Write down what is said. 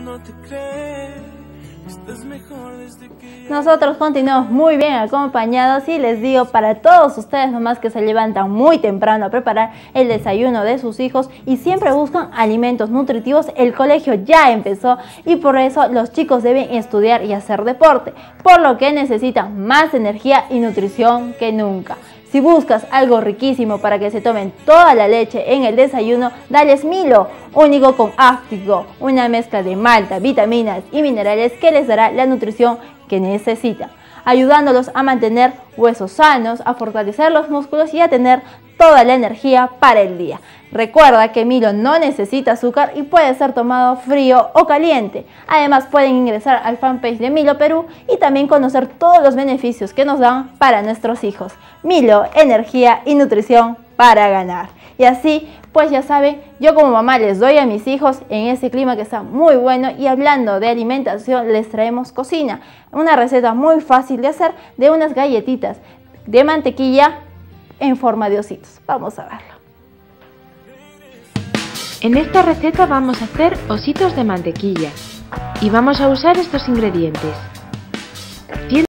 Nosotros continuamos muy bien acompañados y les digo para todos ustedes mamás que se levantan muy temprano a preparar el desayuno de sus hijos y siempre buscan alimentos nutritivos, el colegio ya empezó y por eso los chicos deben estudiar y hacer deporte, por lo que necesitan más energía y nutrición que nunca. Si buscas algo riquísimo para que se tomen toda la leche en el desayuno, dales Milo, único con ácido, una mezcla de malta, vitaminas y minerales que les dará la nutrición que necesitan, ayudándolos a mantener huesos sanos, a fortalecer los músculos y a tener toda la energía para el día. Recuerda que Milo no necesita azúcar y puede ser tomado frío o caliente. Además pueden ingresar al fanpage de Milo Perú y también conocer todos los beneficios que nos dan para nuestros hijos. Milo, energía y nutrición para ganar. Y así, pues ya saben, yo como mamá les doy a mis hijos en este clima que está muy bueno y hablando de alimentación les traemos cocina. Una receta muy fácil de hacer de unas galletitas de mantequilla en forma de ositos. Vamos a verlo. En esta receta vamos a hacer ositos de mantequilla y vamos a usar estos ingredientes.